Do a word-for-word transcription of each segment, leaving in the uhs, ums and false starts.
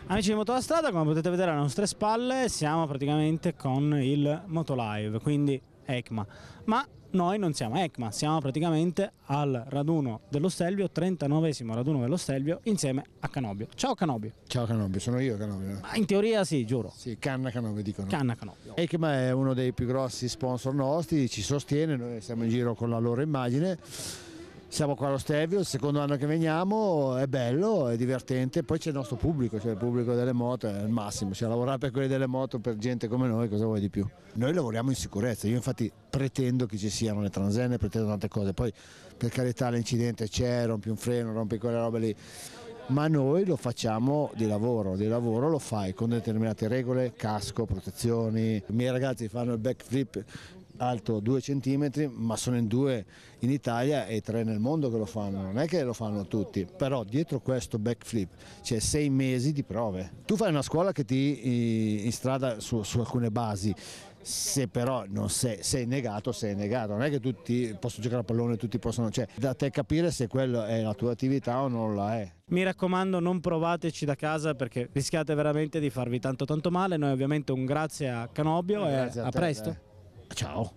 Amici di Moto da Strada, come potete vedere alle nostre spalle siamo praticamente con il Motolive, quindi EICMA, ma noi non siamo EICMA, siamo praticamente al raduno dello Stelvio, trentanovesimo raduno dello Stelvio, insieme a Canobio. Ciao Canobio. Ciao Canobio, sono io Canobio. Ma in teoria sì, giuro. Sì, Canna Canobio dicono. Canna Canobio. EICMA è uno dei più grossi sponsor nostri, ci sostiene, noi siamo in giro con la loro immagine. Siamo qua allo Stelvio, il secondo anno che veniamo, è bello, è divertente, poi c'è il nostro pubblico, cioè il pubblico delle moto è il massimo, cioè lavorare per quelli delle moto, per gente come noi, cosa vuoi di più? Noi lavoriamo in sicurezza, io infatti pretendo che ci siano le transenne, pretendo tante cose, poi per carità l'incidente c'è, rompi un freno, rompi quelle robe lì, ma noi lo facciamo di lavoro, di lavoro lo fai con determinate regole, casco, protezioni, i miei ragazzi fanno il backflip alto due centimetri, ma sono in due in Italia e tre nel mondo che lo fanno, non è che lo fanno tutti, però dietro questo backflip c'è sei mesi di prove. Tu fai una scuola che ti in strada su, su alcune basi, se però non sei, sei negato, sei negato, non è che tutti possono giocare a pallone, tutti possono, cioè da te capire se quello è la tua attività o non la è. Mi raccomando, non provateci da casa perché rischiate veramente di farvi tanto tanto male. Noi ovviamente un grazie a Canobio, eh, e a, a te, presto. Dai. Ciao.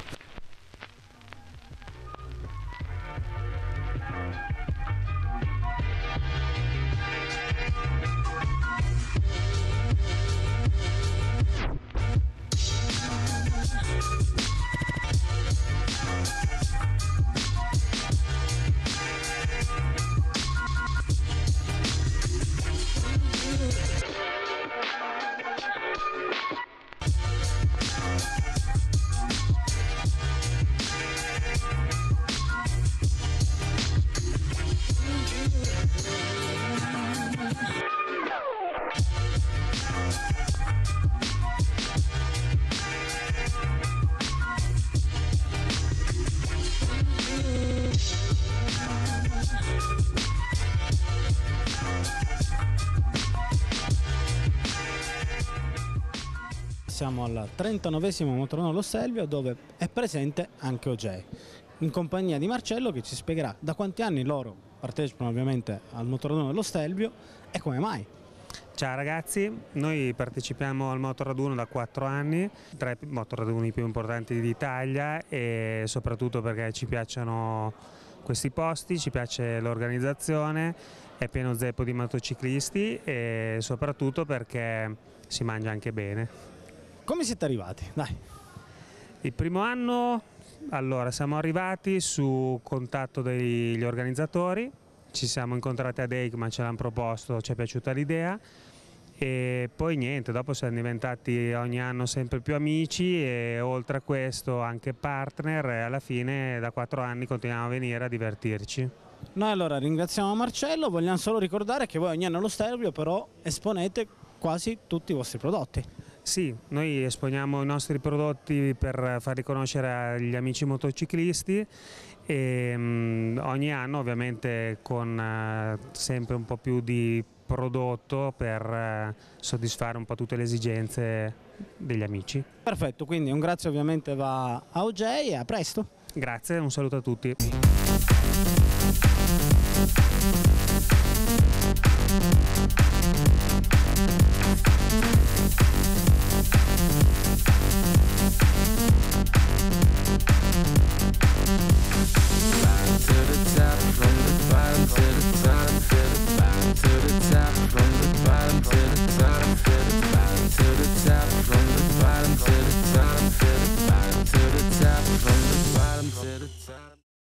Siamo al trentanovesimo Motorino allo Stelvio, dove è presente anche O J, in compagnia di Marcello, che ci spiegherà da quanti anni loro partecipano ovviamente al Motorino dello Stelvio e come mai. Ciao ragazzi, noi partecipiamo al Motoraduno da quattro anni, tra i motoraduni più importanti d'Italia, e soprattutto perché ci piacciono questi posti, ci piace l'organizzazione, è pieno zeppo di motociclisti e soprattutto perché si mangia anche bene. Come siete arrivati? Dai. Il primo anno, allora, siamo arrivati su contatto degli organizzatori, ci siamo incontrati ad EICMA, ce l'hanno proposto, ci è piaciuta l'idea e poi niente, dopo siamo diventati ogni anno sempre più amici e oltre a questo anche partner, e alla fine da quattro anni continuiamo a venire a divertirci. Noi allora ringraziamo Marcello, vogliamo solo ricordare che voi ogni anno allo Stelvio però esponete quasi tutti i vostri prodotti. Sì, noi esponiamo i nostri prodotti per far riconoscere agli amici motociclisti e um, ogni anno ovviamente con uh, sempre un po' più di prodotto per uh, soddisfare un po' tutte le esigenze degli amici. Perfetto, quindi un grazie ovviamente va a O J e a presto. Grazie, un saluto a tutti. Bottom to the top, from the bottom to the top.